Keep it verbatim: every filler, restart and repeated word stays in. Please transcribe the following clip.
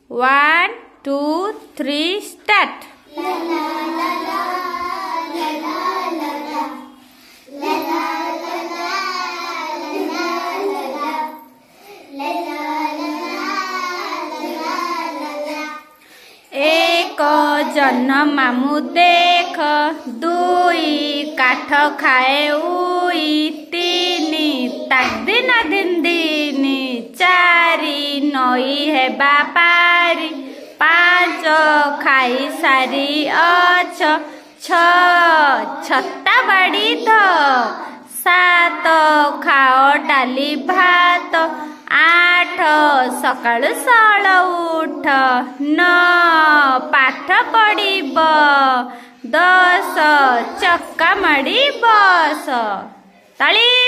One two three start. एक जन मामू देख, दुई काठ खाए उई, तीन ताक दिन दिन दिन, चारि नई है बापारी, पाँच खाई सारी अछ, छ छत्ता बाड़ी ध, सात खाओ डाली भात, आठ सकाळु सळ उठ, नौ पाठ पढ़िब, दस चक्का माड़ी बस। ताली।